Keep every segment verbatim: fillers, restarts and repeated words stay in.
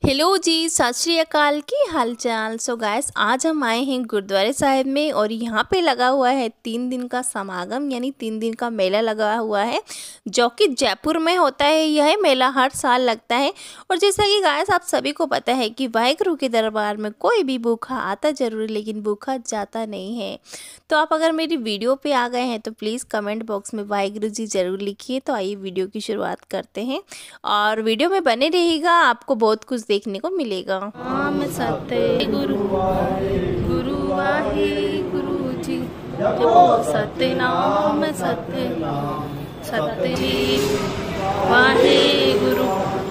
Hello जी, सत श्री अकाल की हालचाल। सो गाइस, आज हम आए हैं गुरुद्वारे साहिब में और यहाँ पे लगा हुआ है तीन दिन का समागम, यानी तीन दिन का मेला लगा हुआ है जो कि जयपुर में होता है। यह मेला हर साल लगता है और जैसा कि गाइस आप सभी को पता है कि वाहेगुरु के दरबार में कोई भी भूखा आता जरूर लेकिन भूखा जाता नहीं है। तो आप अगर मेरी वीडियो पे आ गए हैं तो प्लीज़ कमेंट बॉक्स में वाहेगुरु जी ज़रूर लिखिए। तो आइए वीडियो की शुरुआत करते हैं और वीडियो में बने रहिएगा, आपको बहुत कुछ देखने को मिलेगा। नाम सत्य गुरु गुरु वाहे गुरु जी, जपो सत्य नाम सत्य सत्य जी वाहे गुरु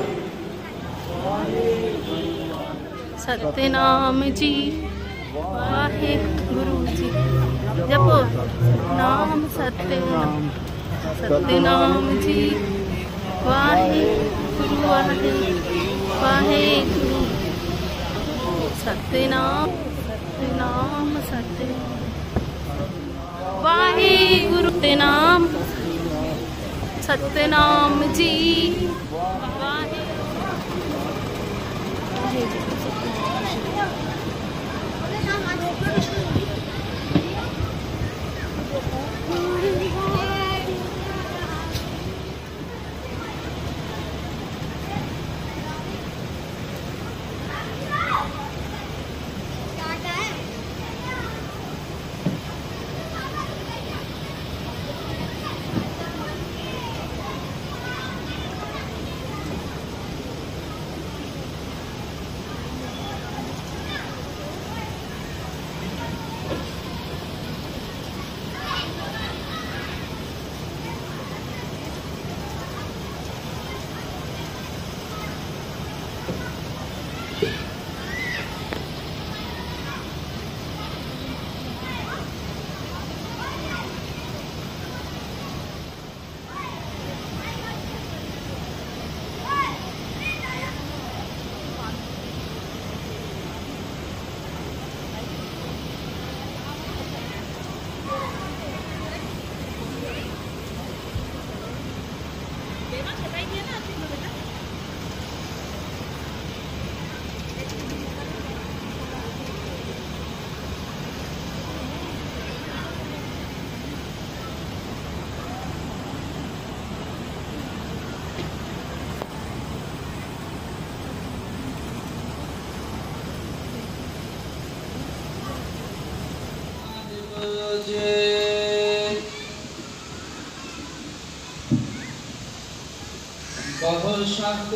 सत्य नाम जी वाहे गुरु जी, जपो नाम सत्य सत्य नाम जी वाहे गुरु वाहे वाहे गुरु सत्य नाम सत्य नाम सत्य वाहे गुरु सत्य नाम सत्य नाम जी वाहे। बहुत शक्त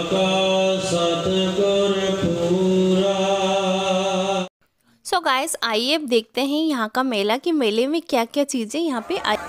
सो गाइस आइए अब देखते हैं यहाँ का मेला कि मेले में क्या क्या चीज़ें यहाँ पे आई।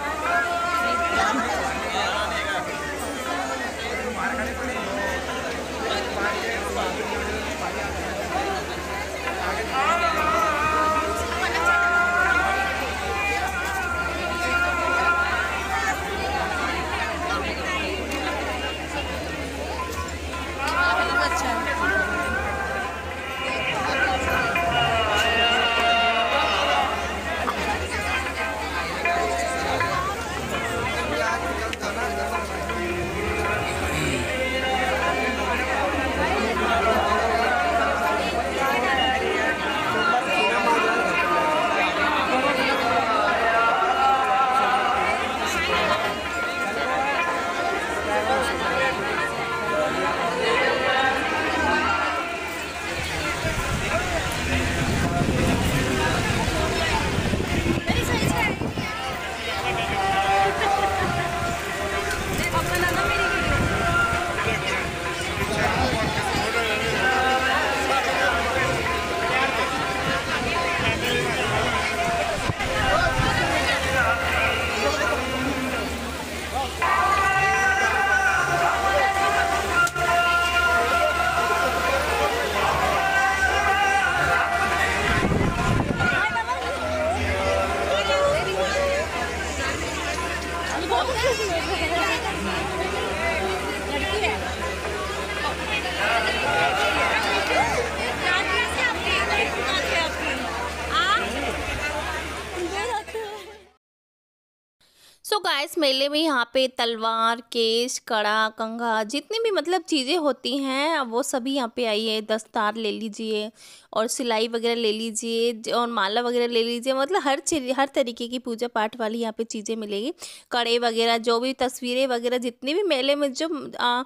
सो गाइस मेले में यहाँ पे तलवार, केश, कड़ा, कंघा, जितनी भी मतलब चीज़ें होती हैं वो सभी यहाँ पे आई है। दस्तार ले लीजिए और सिलाई वगैरह ले लीजिए और माला वगैरह ले लीजिए, मतलब हर चीज हर तरीके की पूजा पाठ वाली यहाँ पे चीज़ें मिलेगी। कड़े वगैरह, जो भी तस्वीरें वगैरह, जितनी भी मेले में जो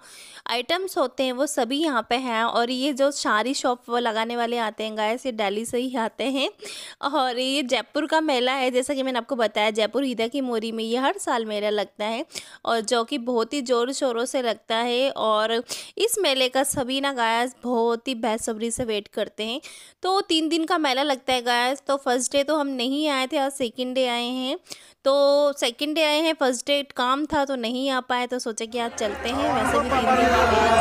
आइटम्स होते हैं वो सभी यहाँ पे हैं। और ये जो सारी शॉप लगाने वाले आते हैं गाइस, ये दिल्ली से ही आते हैं। और ये जयपुर का मेला है, जैसा कि मैंने आपको बताया, जयपुर हीरा की मोरी में ये हर साल मेला लगता है और जो कि बहुत ही जोर शोरों से लगता है। और इस मेले का सभी ना गायस बहुत ही बेसब्री से वेट करते हैं। तो तीन दिन का मेला लगता है गायस। तो फर्स्ट डे तो हम नहीं आए थे, आज सेकंड डे आए हैं। तो सेकंड डे आए हैं, फर्स्ट डे काम था तो नहीं आ पाए, तो सोचा कि आज चलते हैं। वैसे भी तीन दिन का मेला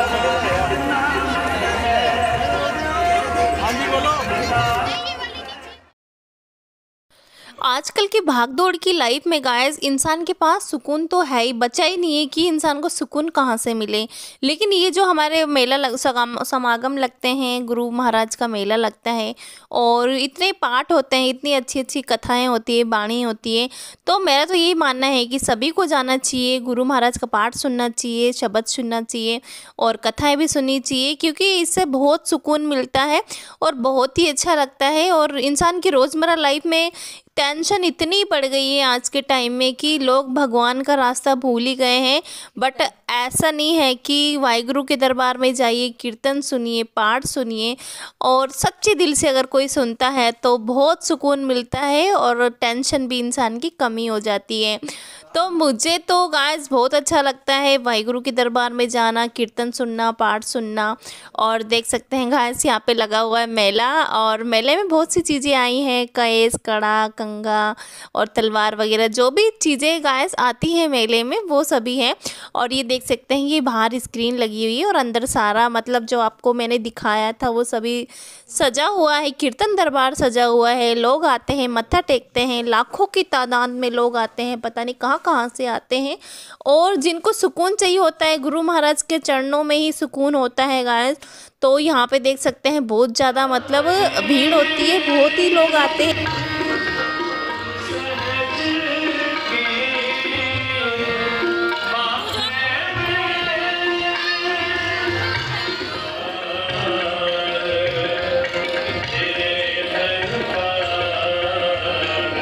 आजकल की भागदौड़ की लाइफ में गाइस इंसान के पास सुकून तो है ही, बचा ही नहीं है कि इंसान को सुकून कहाँ से मिले। लेकिन ये जो हमारे मेला लग, समागम लगते हैं, गुरु महाराज का मेला लगता है और इतने पाठ होते हैं, इतनी अच्छी अच्छी कथाएं होती है, बाणी होती है। तो मेरा तो यही मानना है कि सभी को जाना चाहिए, गुरु महाराज का पाठ सुनना चाहिए, शब्द सुनना चाहिए और कथाएँ भी सुननी चाहिए, क्योंकि इससे बहुत सुकून मिलता है और बहुत ही अच्छा लगता है। और इंसान की रोज़मर्रा लाइफ में टेंशन इतनी बढ़ गई है आज के टाइम में कि लोग भगवान का रास्ता भूल ही गए हैं। बट ऐसा नहीं है कि वाहिगुरु के दरबार में जाइए, कीर्तन सुनिए, पाठ सुनिए और सच्चे दिल से अगर कोई सुनता है तो बहुत सुकून मिलता है और टेंशन भी इंसान की कमी हो जाती है। तो मुझे तो गाइस बहुत अच्छा लगता है वाहिगुरु के दरबार में जाना, कीर्तन सुनना, पाठ सुनना। और देख सकते हैं गाइस यहाँ पे लगा हुआ है मेला और मेले में बहुत सी चीज़ें आई हैं, केस, कड़ा, कंघा और तलवार वगैरह, जो भी चीज़ें गाइस आती हैं मेले में वो सभी हैं। और ये देख सकते हैं ये बाहर स्क्रीन लगी हुई है और अंदर सारा मतलब जो आपको मैंने दिखाया था वो सभी सजा हुआ है। कीर्तन दरबार सजा हुआ है, लोग आते हैं, मत्था टेकते हैं, लाखों की तादाद में लोग आते हैं, पता नहीं कहाँ कहाँ से आते हैं। और जिनको सुकून चाहिए होता है, गुरु महाराज के चरणों में ही सुकून होता है गाइस। तो यहाँ पे देख सकते हैं बहुत ज़्यादा मतलब भीड़ होती है, बहुत ही लोग आते हैं।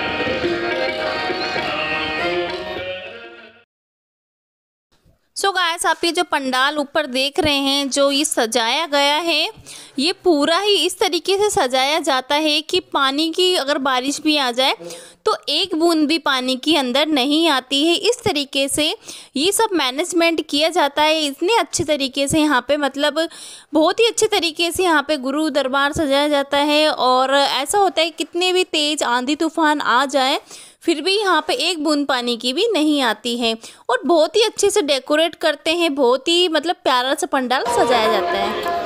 सो गाइस गाइस आप ये जो पंडाल ऊपर देख रहे हैं, जो ये सजाया गया है, ये पूरा ही इस तरीके से सजाया जाता है कि पानी की अगर बारिश भी आ जाए तो एक बूंद भी पानी की अंदर नहीं आती है। इस तरीके से ये सब मैनेजमेंट किया जाता है, इतने अच्छे तरीके से यहाँ पे, मतलब बहुत ही अच्छे तरीके से यहाँ पे गुरु दरबार सजाया जाता है। और ऐसा होता है कितने भी तेज़ आंधी तूफान आ जाए फिर भी यहाँ पे एक बूंद पानी की भी नहीं आती है। और बहुत ही अच्छे से डेकोरेट करते हैं, बहुत ही मतलब प्यारा सा पंडाल सजाया जाता है।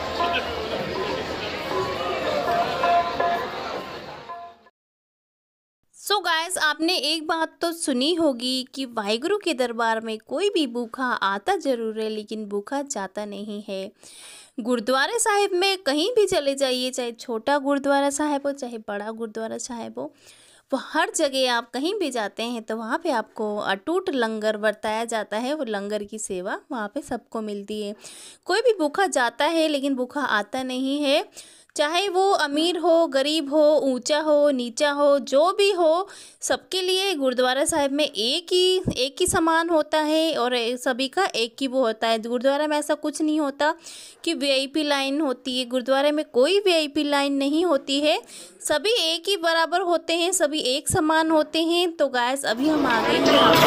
सो so गाइस आपने एक बात तो सुनी होगी कि वाहिगुरु के दरबार में कोई भी भूखा आता ज़रूर है लेकिन भूखा जाता नहीं है। गुरुद्वारे साहिब में कहीं भी चले जाइए, चाहे छोटा गुरुद्वारा साहिब हो चाहे बड़ा गुरुद्वारा साहिब हो, वो हर जगह आप कहीं भी जाते हैं तो वहाँ पे आपको अटूट लंगर बरताया जाता है। वो लंगर की सेवा वहाँ पे सबको मिलती है। कोई भी भूखा जाता है लेकिन भूखा आता नहीं है, चाहे वो अमीर हो गरीब हो, ऊंचा हो नीचा हो, जो भी हो, सबके लिए गुरुद्वारा साहिब में एक ही एक ही समान होता है और सभी का एक ही वो होता है। गुरुद्वारा में ऐसा कुछ नहीं होता कि वीआईपी लाइन होती है, गुरुद्वारे में कोई वीआईपी लाइन नहीं होती है, सभी एक ही बराबर होते हैं, सभी एक समान होते हैं। तो गाइस अभी हम आ गए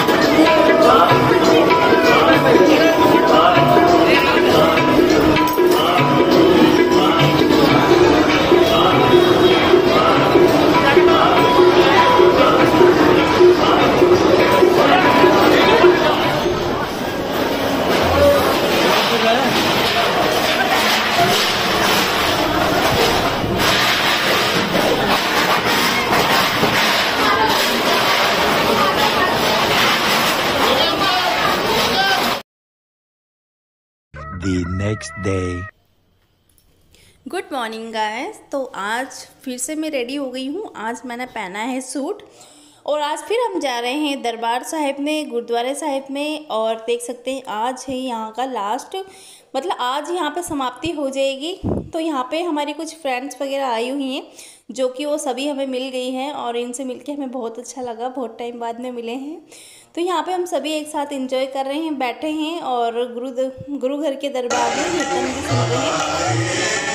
The next day. Good morning guys. तो आज फिर से मैं रेडी हो गई हूँ। आज मैंने पहना है सूट और आज फिर हम जा रहे हैं दरबार साहिब में, गुरुद्वारे साहिब में। और देख सकते हैं आज है यहाँ का लास्ट, मतलब आज यहाँ पे समाप्ति हो जाएगी। तो यहाँ पे हमारी कुछ फ्रेंड्स वगैरह आई हुई हैं जो कि वो सभी हमें मिल गई हैं और इनसे मिलके हमें बहुत अच्छा लगा, बहुत टाइम बाद में मिले हैं। तो यहाँ पे हम सभी एक साथ एंजॉय कर रहे हैं, बैठे हैं और गुरु गुरु घर के दरबार में कीर्तन भी सुन रहे हैं।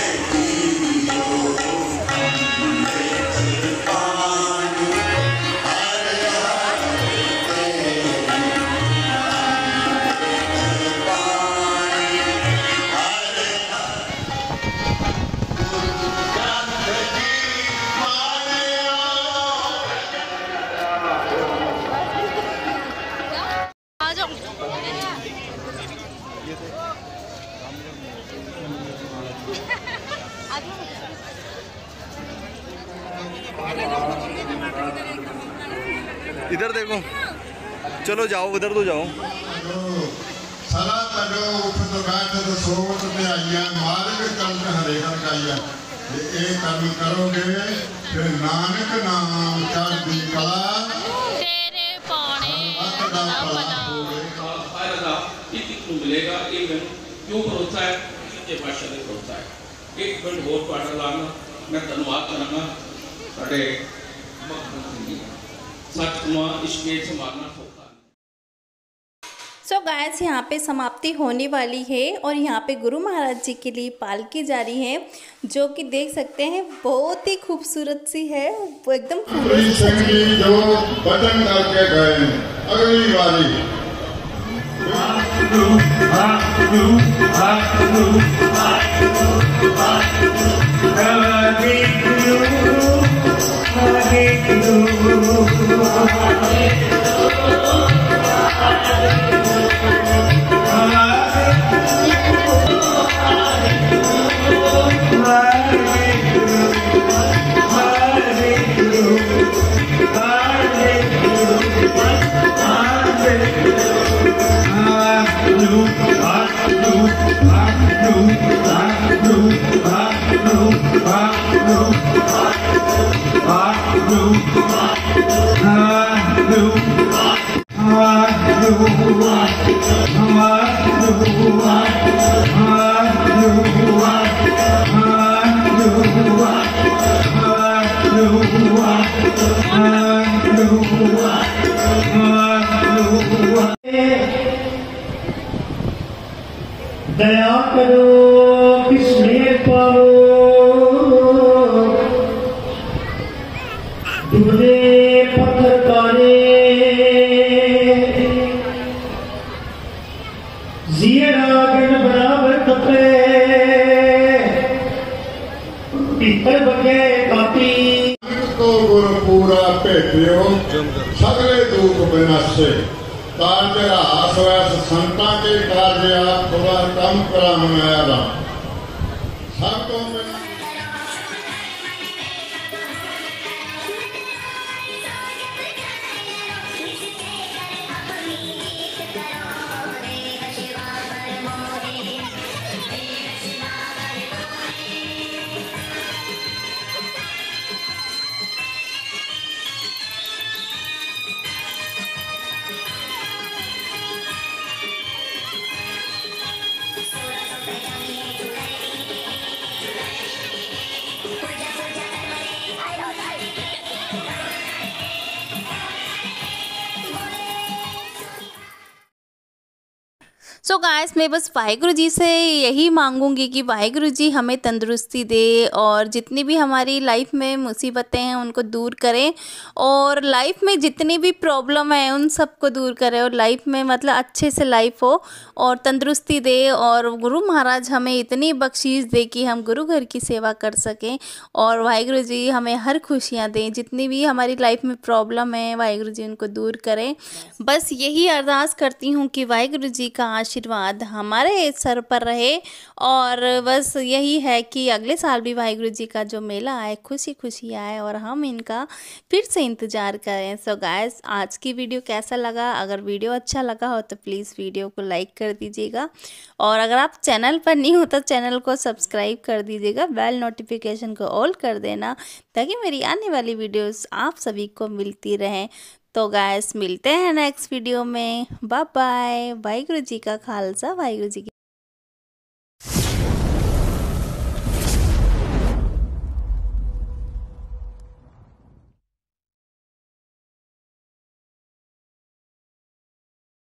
इधर देखो, चलो जाओ उधर तो जाओ। सला तजो उठ तो गाठ तो सोच में आइया मार्ग कल हरे कर गाइया। ये कर्म करोगे फिर नानक नाम चढ़ती कला तेरे पाने ना भला होगा। इतनी मिलेगा एक क्यों भरोसा है? ये भाषा ने भरोसा है। एक मिनट बहुत पाठ लाना, मैं धन्यवाद करूँगा साढ़े सो गाइस यहाँ पे समाप्ति होने वाली है और यहाँ पे गुरु महाराज जी के लिए पालकी जा रही है, जो कि देख सकते हैं बहुत ही खूबसूरत सी है, वो एकदम जो बटन करके गए अगली बारी। दया करो किसने पाओ डूबे पत्थर तारे जीरा बिन बराबर तपे पीतर बगे काटी तो गुर पूरा भेटियो सगले दुख विनाशे कार तेरा हास वैस संता के कार्य आप थोड़ा कम करा हमारा सब तो सो so गाइस मैं बस वाहिगुरु जी से यही मांगूंगी कि वाहिगुरु जी हमें तंदुरुस्ती दे और जितनी भी हमारी लाइफ में मुसीबतें हैं उनको दूर करें और लाइफ में जितनी भी प्रॉब्लम है उन सबको दूर करें और लाइफ में मतलब अच्छे से लाइफ हो और तंदुरुस्ती दे और गुरु महाराज हमें इतनी बख्शीश दे कि हम गुरु घर की सेवा कर सकें और वाहिगुरु जी हमें हर खुशियाँ दें। जितनी भी हमारी लाइफ में प्रॉब्लम है वाहिगुरु जी उनको दूर करें। बस यही अरदास करती हूँ कि वाहिगुरु जी का आशीर्वाद हमारे सर पर रहे और बस यही है कि अगले साल भी वाहिगुरु जी का जो मेला आए खुशी खुशी आए और हम इनका फिर से इंतज़ार करें। सो गाइस आज की वीडियो कैसा लगा? अगर वीडियो अच्छा लगा हो तो प्लीज़ वीडियो को लाइक कर दीजिएगा और अगर आप चैनल पर नहीं हो तो चैनल को सब्सक्राइब कर दीजिएगा, बेल नोटिफिकेशन को ऑल कर देना ताकि मेरी आने वाली वीडियोस आप सभी को मिलती रहें। तो गाइस मिलते हैं नेक्स्ट वीडियो में। Bye bye. वाहिगुरु जी का खालसा वाहिगुरु जी की